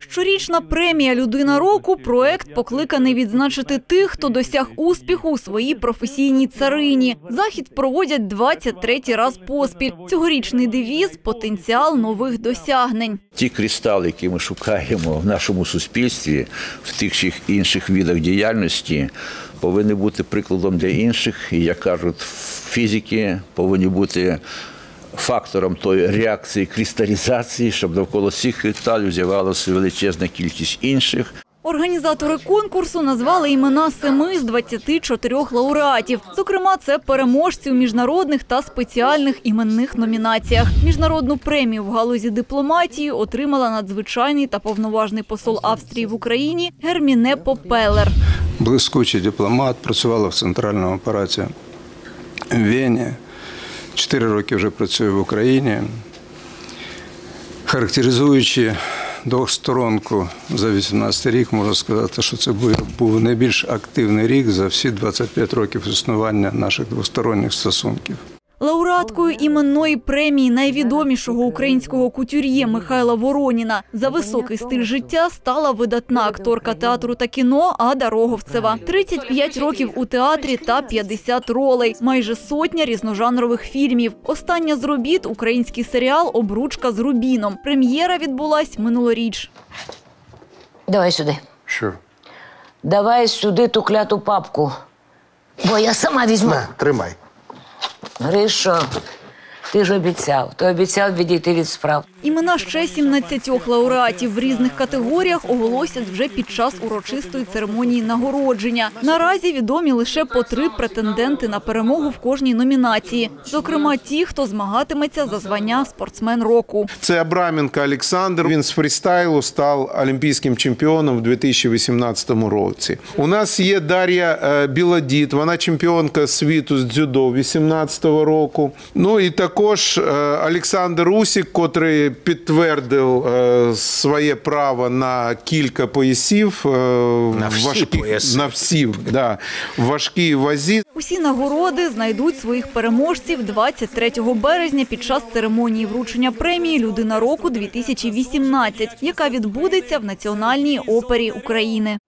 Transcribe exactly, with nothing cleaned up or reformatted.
Щорічна премія «Людина року» – проект, покликаний відзначити тих, хто досяг успіху у своїй професійній царині. Захід проводять двадцять третій раз поспіль. Цьогорічний девіз – потенціал нових досягнень. Ті кристали, які ми шукаємо в нашому суспільстві, в тих чи інших видах діяльності, повинні бути прикладом для інших. І, як кажуть, фізики повинні бути фактором тої реакції кристалізації, щоб довкола цих кристалів з'явилася величезна кількість інших. Організатори конкурсу назвали імена семи з двадцяти чотирьох лауреатів. Зокрема, це переможці у міжнародних та спеціальних іменних номінаціях. Міжнародну премію в галузі дипломатії отримала надзвичайний та повноважний посол Австрії в Україні Герміне Попелер. Блискучий дипломат, працювала в центральному апараті в Вені. Чотири роки вже працює в Україні. Характеризуючи двосторонку за вісімнадцятий рік, можна сказати, що це був найбільш активний рік за всі двадцять п'ять років існування наших двосторонніх стосунків. Лауреаткою іменної премії найвідомішого українського кутюр'є Михайла Вороніна за високий стиль життя стала видатна акторка театру та кіно Ада Роговцева. тридцять п'ять років у театрі та п'ятдесят ролей, майже сотня різножанрових фільмів. Остання з робіт – український серіал «Обручка з Рубіном». Прем'єра відбулась минулоріч. Давай сюди. Що? Давай сюди ту кляту папку, бо я сама візьму. На, тримай. Гришо, ти ж обіцяв, ти обіцяв відійти від справ. Імена ще сімнадцятьох лауреатів в різних категоріях оголосять вже під час урочистої церемонії нагородження. Наразі відомі лише по три претенденти на перемогу в кожній номінації. Зокрема, ті, хто змагатиметься за звання «Спортсмен року». Це Абраменко Олександр. Він з фрістайлу став олімпійським чемпіоном в дві тисячі вісімнадцятому році. У нас є Дар'я Білодід. Вона чемпіонка світу з дзюдо вісімнадцятого року. Ну і також Олександр Усік, котрий підтвердив е, своє право на кілька поясів е, на всі важкі, пояси. на всі, да, в важкій вазі. Усі нагороди знайдуть своїх переможців двадцять третього березня під час церемонії вручення премії «Людина року» дві тисячі вісімнадцять, яка відбудеться в Національній опері України.